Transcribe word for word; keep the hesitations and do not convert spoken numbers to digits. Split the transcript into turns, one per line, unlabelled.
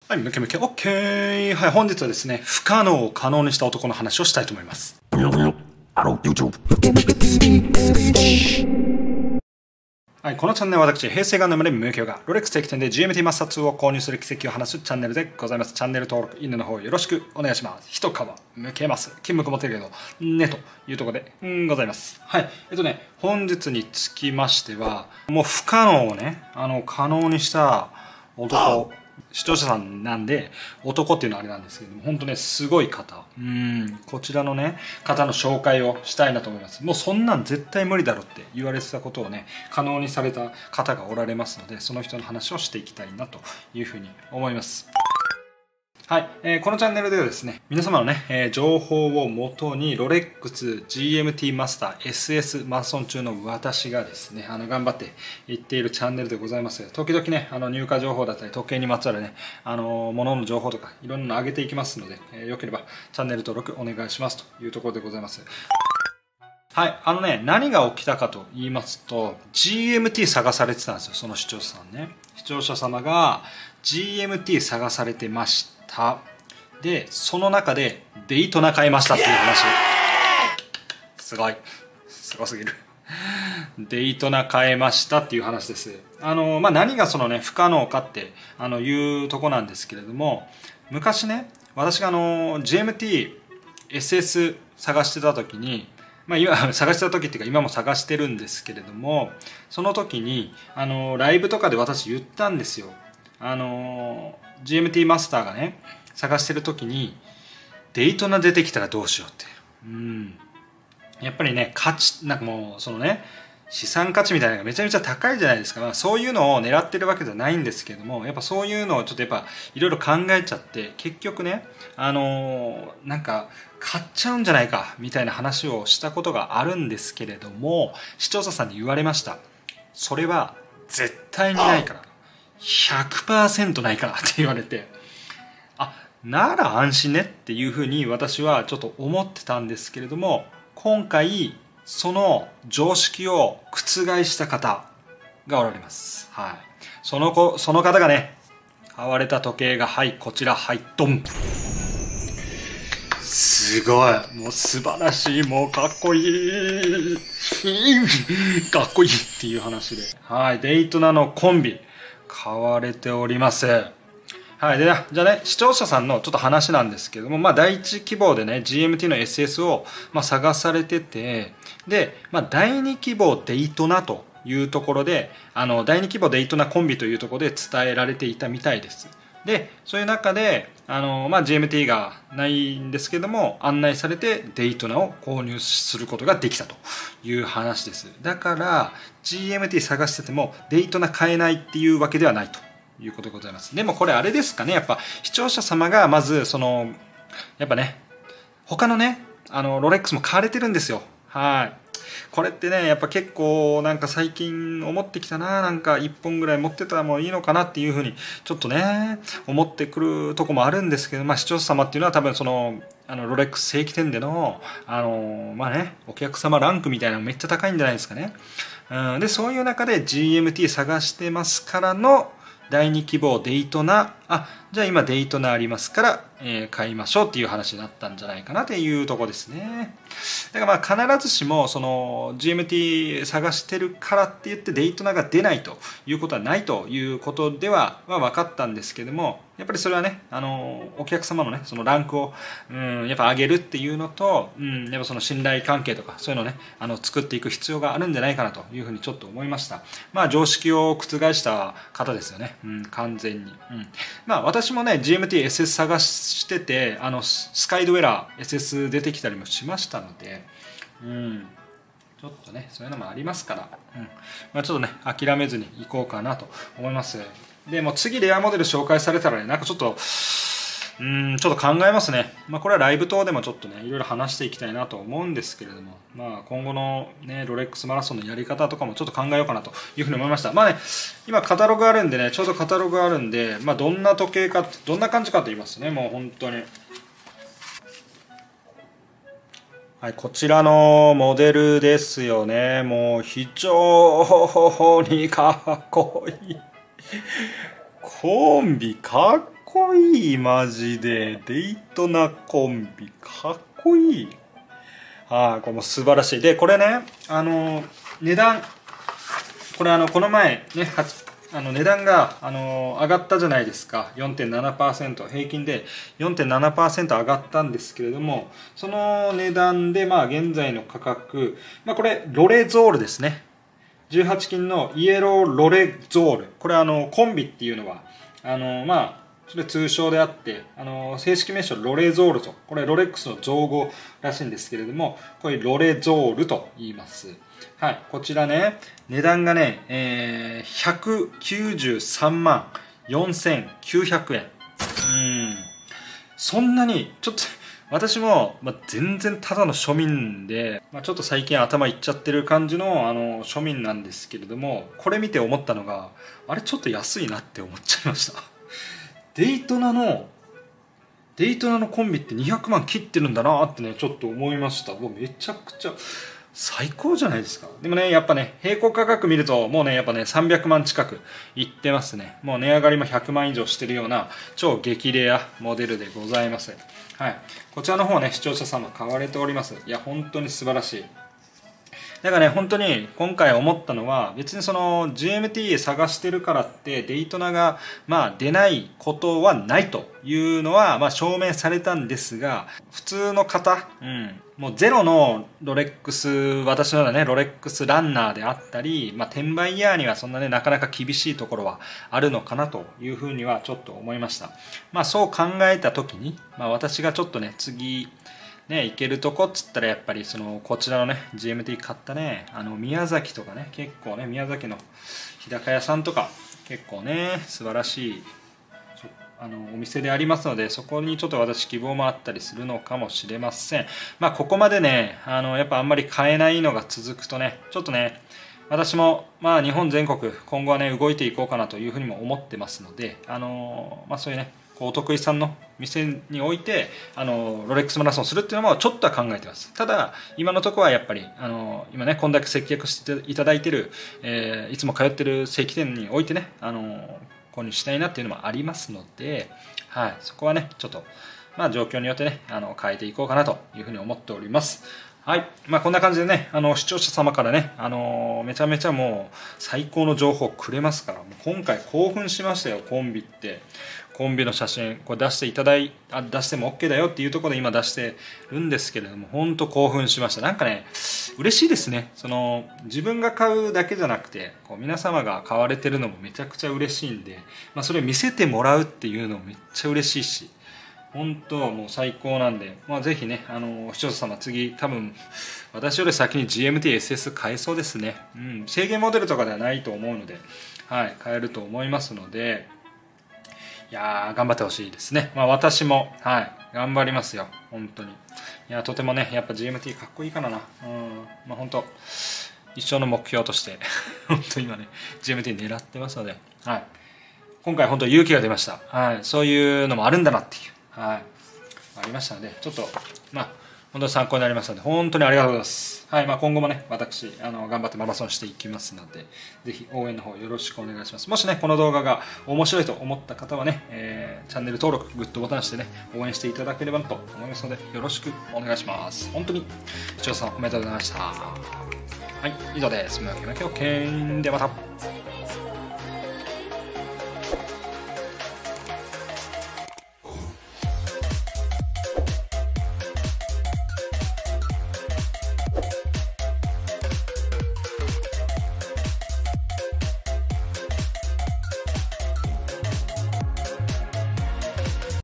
はい、ムケムケ、オッケー。はい、本日はですね、不可能を可能にした男の話をしたいと思います。はい、このチャンネルは私、平成元年までムケがロレックス定期店で ジーエムティー マスターツーを購入する奇跡を話すチャンネルでございます。チャンネル登録、いいねの方よろしくお願いします。一皮むけます。金向く持ってるけど、ね、というところで、うんございます。はい、えっとね、本日につきましては、もう不可能をね、あの、可能にした男、視聴者さんなんで男っていうのはあれなんですけども、本当ねすごい方、うんこちらのね方の紹介をしたいなと思います。もうそんなん絶対無理だろって言われてたことをね可能にされた方がおられますので、その人の話をしていきたいなというふうに思います。はい、えー、このチャンネルではですね、皆様のね、えー、情報をもとにロレックス ジーエムティー マスター エスエス マラソン中の私がですね、あの頑張っていっているチャンネルでございます。時々ね、あの入荷情報だったり時計にまつわるね、あの物の情報とかいろんなの上げていきますので、えー、よければチャンネル登録お願いしますというところでございます。はい、あのね、何が起きたかと言いますと、ジーエムティー 探されてたんですよ、その視聴者さんね。視聴者様が ジーエムティー 探されてました。で、その中でデイトナ買いましたっていう話。すごい。すごすぎる。デイトナ買えましたっていう話です。あの、まあ、何がそのね、不可能かってあのいうとこなんですけれども、昔ね、私があの ジーエムティー エスエス 探してた時に、まあ、今探してた時っていうか今も探してるんですけれども、その時にあのライブとかで私言ったんですよ。あの ジーエムティー マスターがね探してる時にデイトナ出てきたらどうしようって、うん、やっぱりね価値なんかもうそのね資産価値みたいなのがめちゃめちゃ高いじゃないですか。まあ、そういうのを狙ってるわけじゃないんですけども、やっぱそういうのをちょっとやっぱいろいろ考えちゃって結局ねあのー、なんか買っちゃうんじゃないかみたいな話をしたことがあるんですけれども、視聴者さんに言われました。それは絶対にないから、ひゃくパーセントないからって言われて、あ、なら安心ねっていうふうに私はちょっと思ってたんですけれども、今回その常識を覆した方がおられます。はい。その子、その方がね、買われた時計が、はい、こちら、はい、ドン。すごい。もう素晴らしい。もうかっこいい。かっこいいっていう話で。はい。デイトナのコンビ、買われております。はい。で、じゃあね、視聴者さんのちょっと話なんですけども、まあ、第一希望でね、ジーエムティー の エスエス を、まあ、探されてて、で、まあ、第二希望デイトナというところで、あの、第二希望デイトナコンビというところで伝えられていたみたいです。で、そういう中で、あの、まあ、ジーエムティー がないんですけども、案内されてデイトナを購入することができたという話です。だから、ジーエムティー 探してても、デイトナ買えないっていうわけではないということでございます。でもこれあれですかね、やっぱ視聴者様がまず、その、やっぱね、他のね、あの、ロレックスも買われてるんですよ。はい。これってねやっぱ結構なんか最近思ってきたな、なんかいっぽんぐらい持ってたらもういいのかなっていうふうにちょっとね思ってくるとこもあるんですけど、まあ視聴者様っていうのは多分そのあのロレックス正規店でのあのまあねお客様ランクみたいなのめっちゃ高いんじゃないですかね。うん、でそういう中で ジーエムティー 探してますからの第二希望デイトナ、あ、じゃあ今デイトナありますから、えー、買いましょうっていう話になったんじゃないかなっていうところですね。だからまあ必ずしもその ジーエムティー 探してるからって言ってデイトナが出ないということはないということでは、まあ、分かったんですけども、やっぱりそれはね、あのお客様のねそのランクを、うん、やっぱ上げるっていうのと、うん、やっぱその信頼関係とかそういうのをねあの作っていく必要があるんじゃないかなというふうにちょっと思いました。まあ常識を覆した方ですよね、うん、完全に、うん、まあ私もね ジーエムティーエスエス 探しててあのスカイドウェラー エスエス 出てきたりもしましたので、うん、ちょっとねそういうのもありますから、うんまあ、ちょっとね諦めずにいこうかなと思います。でもう次レアモデル紹介されたらねなんかちょっとうんちょっと考えますね。まあこれはライブ等でもちょっとねいろいろ話していきたいなと思うんですけれども、まあ今後のねロレックスマラソンのやり方とかもちょっと考えようかなというふうに思いました。まあね今カタログあるんでねちょうどカタログあるんで、まあどんな時計かどんな感じかと言いますね、もう本当に。はい、こちらのモデルですよね。もう非常にかっこいい。コンビかっこいい、マジで。デイトナコンビ、かっこいい。ああ、これも素晴らしい。で、これね、あの、値段、これあの、この前ね、あの値段があの上がったじゃないですか。 よんてんななパーセント 平均で よんてんななパーセント 上がったんですけれども、その値段でまあ現在の価格、まあ、これロレゾールですね。じゅうはち金のイエローロレゾール、これあのコンビっていうのはあのまあそれ通称であって、あの正式名称ロレゾールと、これロレックスの造語らしいんですけれども、これロレゾールと言います。はい、こちらね、値段がね、えー、ひゃくきゅうじゅうさんまんよんせんきゅうひゃくえん。うん、そんなにちょっと私も、まあ、全然ただの庶民で、まあ、ちょっと最近頭いっちゃってる感じのあの庶民なんですけれども、これ見て思ったのが、あれちょっと安いなって思っちゃいました。デイトナのデイトナのコンビってにひゃくまん切ってるんだなってね、ちょっと思いました。もうめちゃくちゃ最高じゃないですか。でもね、やっぱね、並行価格見るともうね、やっぱね、さんびゃくまん近くいってますね。もう値上がりもひゃくまん以上してるような超激レアモデルでございます。はい、こちらの方ね、視聴者様買われております。いや本当に素晴らしい。だからね、本当に今回思ったのは、別にその ジーエムティー 探してるからってデイトナがまあ出ないことはないというのはまあ証明されたんですが、普通の方、うん、もうゼロのロレックス、私のようなねロレックスランナーであったり、まあ、転売ヤーにはそんなねなかなか厳しいところはあるのかなというふうにはちょっと思いました。まあそう考えた時に、まあ、私がちょっとね次ね、行けるとこっつったらやっぱりそのこちらのね ジーエムティー 買ったね、あの宮崎とかね、結構ね宮崎の日高屋さんとか結構ね素晴らしいあのお店でありますので、そこにちょっと私希望もあったりするのかもしれません。まあここまでね、あのやっぱあんまり買えないのが続くとね、ちょっとね私もまあ日本全国今後はね動いていこうかなというふうにも思ってますので、あのまあそういうねお得意さんの店においてあのロレックスマラソンするっていうのもちょっとは考えてます。ただ今のところはやっぱりあの今ねこんだけ接客していただいてる、えー、いつも通ってる正規店においてねあの購入したいなっていうのもありますので、はい、そこはねちょっとまあ状況によってねあの変えていこうかなというふうに思っております。はい、まあ、こんな感じでねあの視聴者様からね、あのめちゃめちゃもう最高の情報をくれますから、もう今回興奮しましたよ。コンビってコンビの写真これ出していただいあ出しても OK だよっていうところで今出してるんですけれども、本当興奮しました。なんかね嬉しいですね。その自分が買うだけじゃなくてこう皆様が買われてるのもめちゃくちゃ嬉しいんで、まあ、それを見せてもらうっていうのもめっちゃ嬉しいし、本当もう最高なんで、まあ、ぜひねあの視聴者様次多分私より先に ジーエムティーエスエス 買えそうですね、うん、制限モデルとかではないと思うので、はい、買えると思いますので、いやー頑張ってほしいですね。まあ私もはい頑張りますよ本当に。いやとてもねやっぱ ジーエムティー かっこいいからな、うん、まあ本当一生の目標として本当今ね ジーエムティー 狙ってますので、はい、今回本当勇気が出ました。はい、そういうのもあるんだなっていう、はい、ありましたので、ちょっとまあ本当に参考になりましたので本当にありがとうございます。はい、まあ、今後もね私あの頑張ってマラソンしていきますので、ぜひ応援の方よろしくお願いします。もしねこの動画が面白いと思った方はね、えー、チャンネル登録グッドボタンしてね応援していただければと思いますのでよろしくお願いします。本当に視聴者さんおめでとうございました。はい、以上です。ムキムキオッケーではまた。